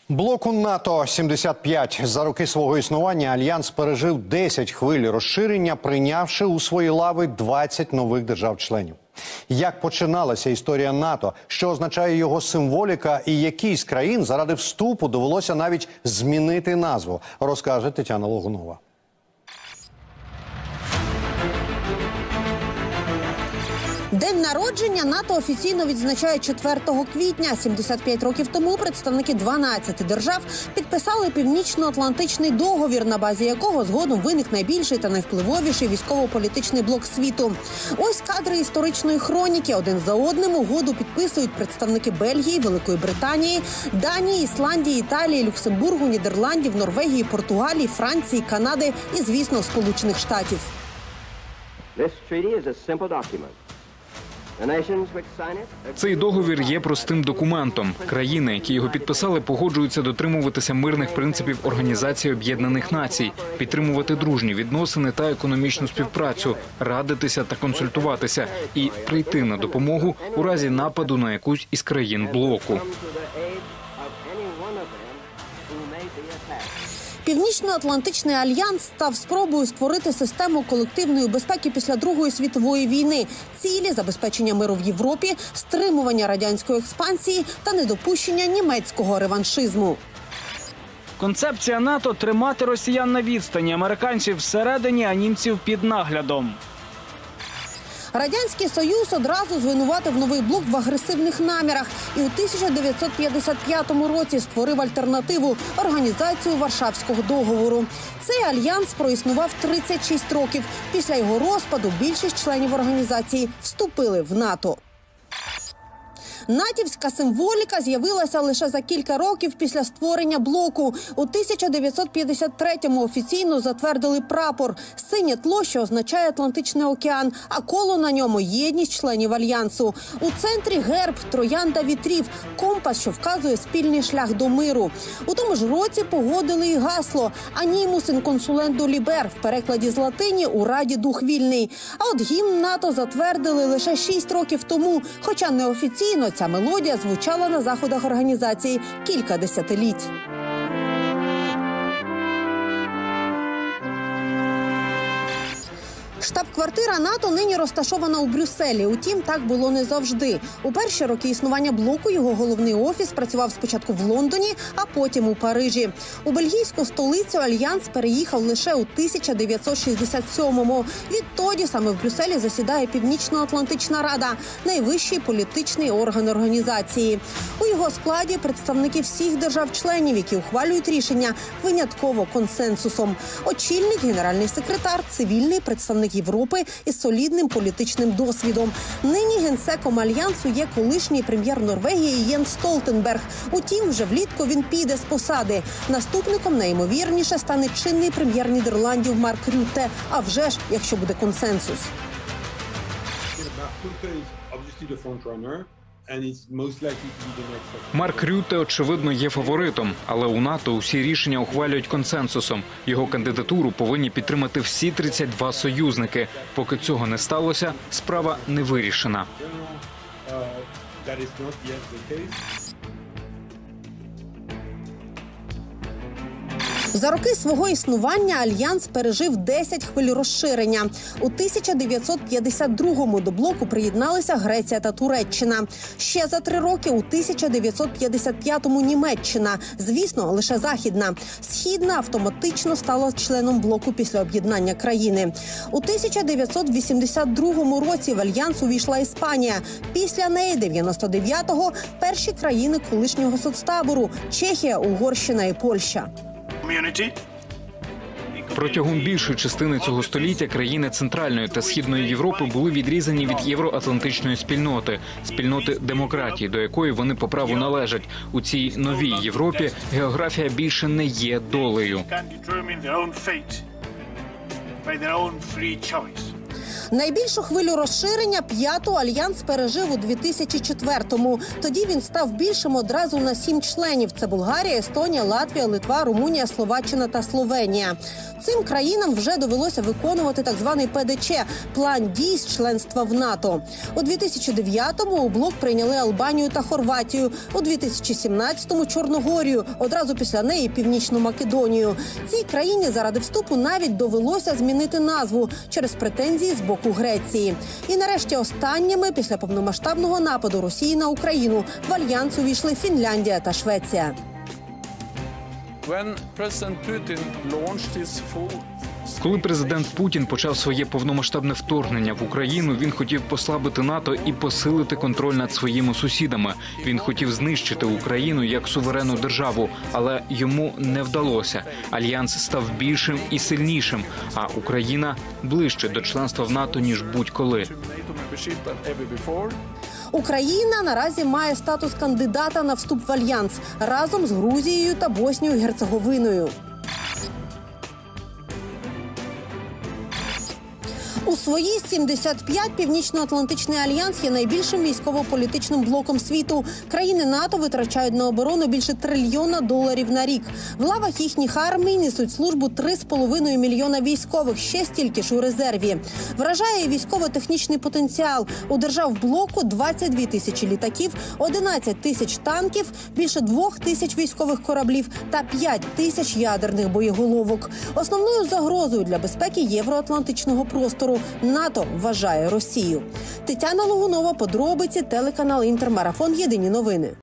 Блоку НАТО-75. За роки свого існування Альянс пережив 10 хвиль розширення, прийнявши у свої лави 20 нових держав-членів. Як починалася історія НАТО, що означає його символіка і якій з країн заради вступу довелося навіть змінити назву, розкаже Тетяна Логунова. День народження НАТО офіційно відзначає 4 квітня. 75 років тому представники 12 держав підписали Північно-Атлантичний договір, на базі якого згодом виник найбільший та найвпливовіший військово-політичний блок світу. Ось кадри історичної хроніки. Один за одним угоду підписують представники Бельгії, Великої Британії, Данії, Ісландії, Італії, Люксембургу, Нідерландів, Норвегії, Португалії, Франції, Канади і, звісно, Сполучених Штатів. Цей договір є простим документом. Країни, які його підписали, погоджуються дотримуватися мирних принципів Організації Об'єднаних Націй, підтримувати дружні відносини та економічну співпрацю, радитися та консультуватися і прийти на допомогу у разі нападу на якусь із країн блоку. Північно-Атлантичний альянс став спробою створити систему колективної безпеки після Другої світової війни. Цілі – забезпечення миру в Європі, стримування радянської експансії та недопущення німецького реваншизму. Концепція НАТО – тримати росіян на відстані, американців всередині, а німців під наглядом. Радянський Союз одразу звинуватив новий блок в агресивних намірах і у 1955 році створив альтернативу – Організацію Варшавського договору. Цей альянс проіснував 36 років. Після його розпаду більшість членів організації вступили в НАТО. Натівська символіка з'явилася лише за кілька років після створення блоку. У 1953-му офіційно затвердили прапор – синє тло, що означає Атлантичний океан, а коло на ньому – єдність членів Альянсу. У центрі герб, троянда вітрів, компас, що вказує спільний шлях до миру. У тому ж році погодили і гасло «Animus in consulendo liber» в перекладі з латині «У раді дух вільний». А от гімн НАТО затвердили лише 6 років тому, хоча неофіційно ця мелодія звучала на заходах організації кілька десятиліть. Штаб-квартира НАТО нині розташована у Брюсселі. Утім, так було не завжди. У перші роки існування блоку його головний офіс працював спочатку в Лондоні, а потім у Парижі. У бельгійську столицю Альянс переїхав лише у 1967-му. Відтоді саме в Брюсселі засідає Північно-Атлантична рада – найвищий політичний орган організації. У його складі представники всіх держав-членів, які ухвалюють рішення винятково консенсусом. Очільник, генеральний секретар, цивільний представник Європи із солідним політичним досвідом. Нині генсеком Альянсу є колишній прем'єр Норвегії Єнс Столтенберг. Утім, вже влітку він піде з посади. Наступником найімовірніше стане чинний прем'єр Нідерландів Марк Рютте. А вже ж, якщо буде консенсус. Марк Рютте, очевидно, є фаворитом, але у НАТО усі рішення ухвалюють консенсусом. Його кандидатуру повинні підтримати всі 32 союзники. Поки цього не сталося, справа не вирішена. За роки свого існування Альянс пережив 10 хвиль розширення. У 1952-му до блоку приєдналися Греція та Туреччина. Ще за 3 роки у 1955-му Німеччина. Звісно, лише Західна. Східна автоматично стала членом блоку після об'єднання країни. У 1982 році в Альянс увійшла Іспанія. Після неї, 99-го, перші країни колишнього соцтабору – Чехія, Угорщина і Польща. Протягом більшої частини цього століття країни Центральної та Східної Європи були відрізані від євроатлантичної спільноти демократії, до якої вони по праву належать. У цій новій Європі географія більше не є долею. Найбільшу хвилю розширення, п'яту, Альянс пережив у 2004-му. Тоді він став більшим одразу на 7 членів. Це Болгарія, Естонія, Латвія, Литва, Румунія, Словаччина та Словенія. Цим країнам вже довелося виконувати так званий ПДЧ – план дій з членства в НАТО. У 2009-му у блок прийняли Албанію та Хорватію. У 2017-му – Чорногорію. Одразу після неї – Північну Македонію. Цій країні заради вступу навіть довелося змінити назву через претензії з боку Греції. І нарешті останніми, після повномасштабного нападу Росії на Україну, в Альянс увійшли Фінляндія та Швеція. Коли президент Путін почав своє повномасштабне вторгнення в Україну, він хотів послабити НАТО і посилити контроль над своїми сусідами. Він хотів знищити Україну як суверенну державу, але йому не вдалося. Альянс став більшим і сильнішим, а Україна ближче до членства в НАТО, ніж будь-коли. Україна наразі має статус кандидата на вступ в Альянс разом з Грузією та Боснією і Герцеговиною. У свої 75 Північно-Атлантичний альянс є найбільшим військово-політичним блоком світу. Країни НАТО витрачають на оборону більше $1 трильйона на рік. В лавах їхніх армій несуть службу 3,5 мільйона військових, ще стільки ж у резерві. Вражає військово-технічний потенціал. У держав блоку 22 тисячі літаків, 11 тисяч танків, більше 2 тисяч військових кораблів та 5 тисяч ядерних боєголовок. Основною загрозою для безпеки євроатлантичного простору НАТО вважає Росію. Тетяна Логунова, подробиці, телеканал «Інтермарафон». Єдині новини.